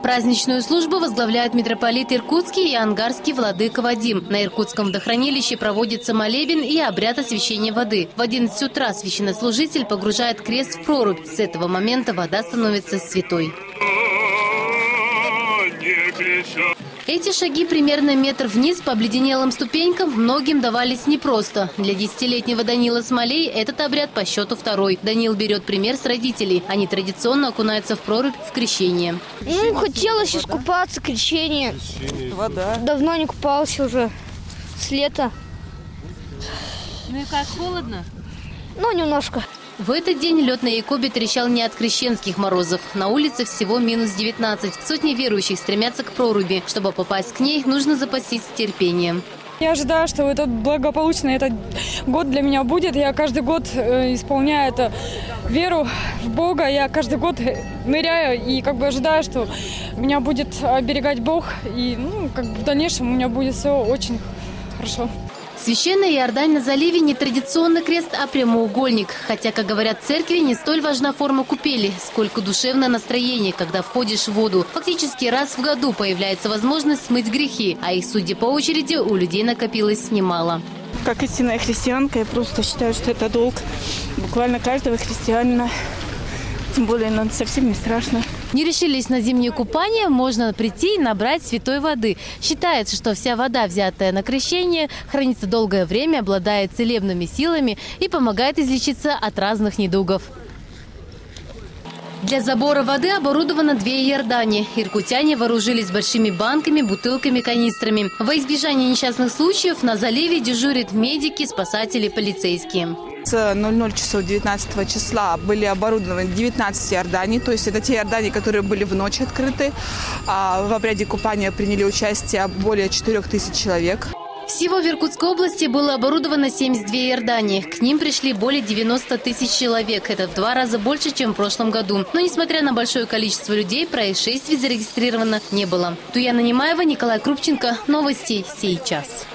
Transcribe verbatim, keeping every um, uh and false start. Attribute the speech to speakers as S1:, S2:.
S1: Праздничную службу возглавляют митрополит Иркутский и Ангарский владыка Вадим. На Иркутском водохранилище проводится молебен и обряд освящения воды. В одиннадцать утра священнослужитель погружает крест в прорубь. С этого момента вода становится святой. Эти шаги примерно метр вниз по обледенелым ступенькам многим давались непросто. Для десятилетнего Данила Смолей этот обряд по счету второй. Данил берет пример с родителей. Они традиционно окунаются в прорубь в крещение.
S2: Ну, хотелось искупаться, крещение.
S3: Вода.
S2: Давно не купался уже, с лета.
S1: Ну и как, холодно?
S2: Ну, немножко.
S1: В этот день лед на Якобе трещал не от крещенских морозов. На улице всего минус девятнадцать. Сотни верующих стремятся к проруби. Чтобы попасть к ней, нужно запастись терпением.
S4: Я ожидаю, что этот благополучный этот год для меня будет. Я каждый год исполняю это веру в Бога. Я каждый год ныряю и как бы ожидаю, что меня будет оберегать Бог. И ну, как бы в дальнейшем у меня будет все очень хорошо.
S1: Священная Иордань на заливе не традиционный крест, а прямоугольник. Хотя, как говорят в церкви, не столь важна форма купели, сколько душевное настроение, когда входишь в воду. Фактически раз в году появляется возможность смыть грехи, а их, судя по очереди, у людей накопилось немало.
S3: Как истинная христианка, я просто считаю, что это долг буквально каждого христианина. Тем более нам совсем не страшно.
S1: Не решились на зимнее купание, можно прийти и набрать святой воды. Считается, что вся вода, взятая на крещение, хранится долгое время, обладает целебными силами и помогает излечиться от разных недугов. Для забора воды оборудовано две иордани. Иркутяне вооружились большими банками, бутылками, канистрами. Во избежание несчастных случаев на заливе дежурят медики, спасатели, полицейские.
S3: С ноль ноль часов девятнадцатого числа были оборудованы девятнадцать иорданий, то есть это те иордани, которые были в ночь открыты. В обряде купания приняли участие более четырёх тысяч человек.
S1: Всего в Иркутской области было оборудовано семьдесят две иордани. К ним пришли более девяноста тысяч человек. Это в два раза больше, чем в прошлом году. Но, несмотря на большое количество людей, происшествий зарегистрировано не было. Туяна Немаева, Николай Крупченко. Новости сейчас.